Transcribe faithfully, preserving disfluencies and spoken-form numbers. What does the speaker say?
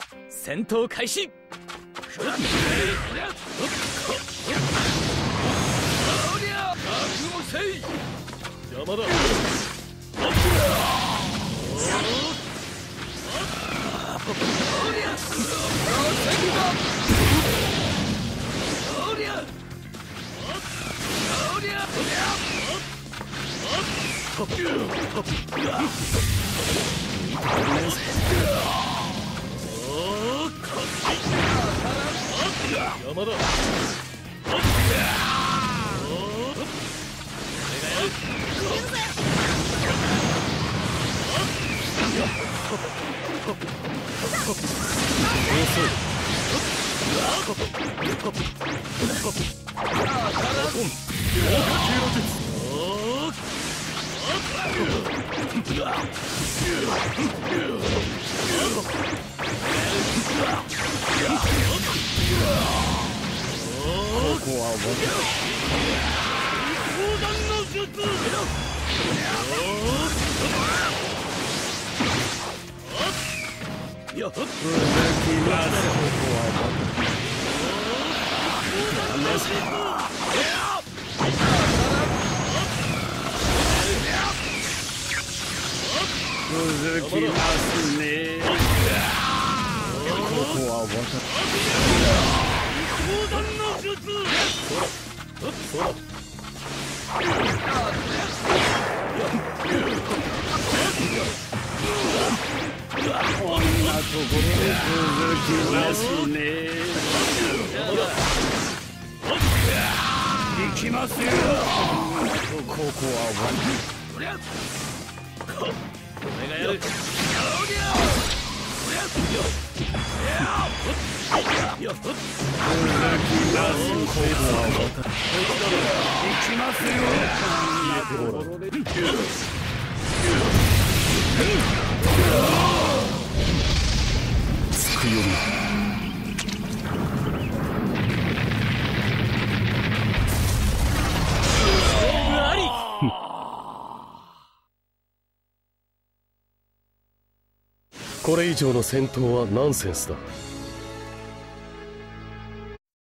戦闘開始。邪魔だ。山だ。続きますね。ここは私。砲弾の術。そら。こんなところで続きますね。行きますよ。ここは私。俺がやる。行きますよ。つくより。あり。これ以上の戦闘はナンセンスだ。